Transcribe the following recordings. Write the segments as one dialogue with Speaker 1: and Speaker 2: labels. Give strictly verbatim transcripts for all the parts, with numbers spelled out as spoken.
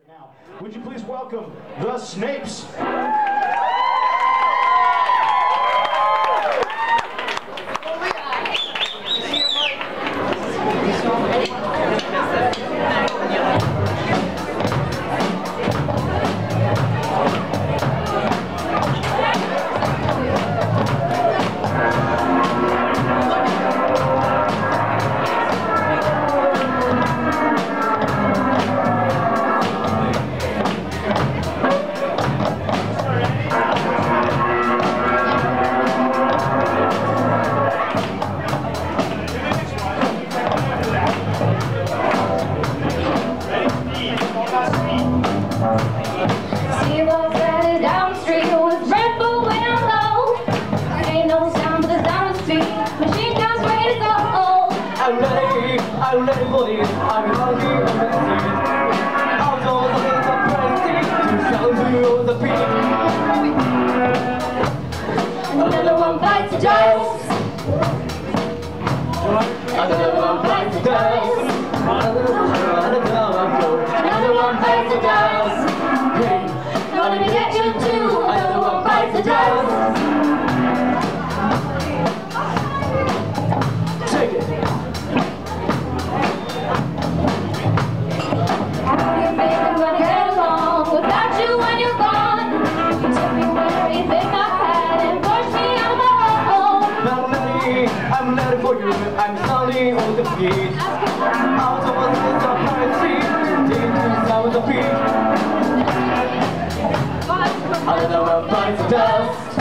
Speaker 1: Now, would you please welcome the Snapes?
Speaker 2: I'm ready for this, I'm hungry and messy. Out of the hands of prestige, to sound to the beat. Another one bites the dust. Another one bites the dust. Another one goes. Another one bites the dust. Hey, gonna get you too. Another one bites the dust. Take it. I'm ready for you, I'm sounding on the beat. Out of the sense of privacy, deep to the sound of the beat. Another one bites the dust.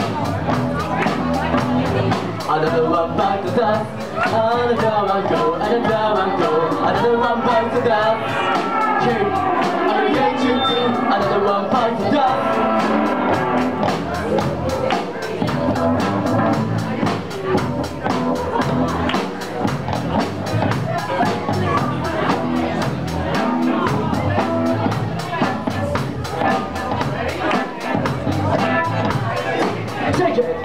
Speaker 2: Another one bites the dust. Another one go, another one go. Another one bites the dust. Hey, I'm gonna get you too. Another one bites the dust. Take it.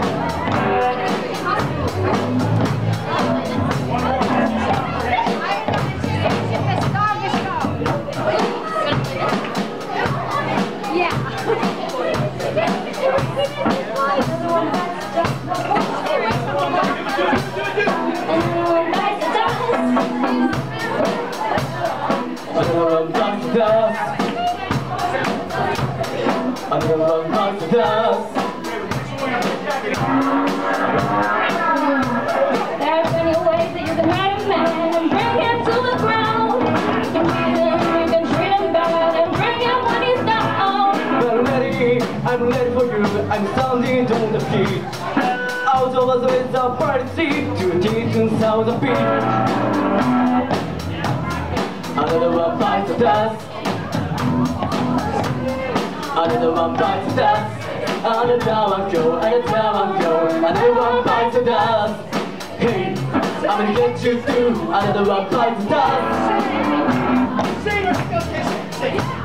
Speaker 2: Another one bites the dust. Another one bites the dust.
Speaker 3: There are plenty of ways that you can hurt a man and bring him to the ground. You can beat him, you can treat him bad and bring him when he's down.
Speaker 2: I'm ready, I'm ready for you, I'm sounding on the beat. Out of the ways of privacy, to deep to sound the beat. Another one bites the dust. Another one bites the dust. Another one go, another one go. Another one bites the dust. Hey, I'm gonna get you through. Another one bites the dust.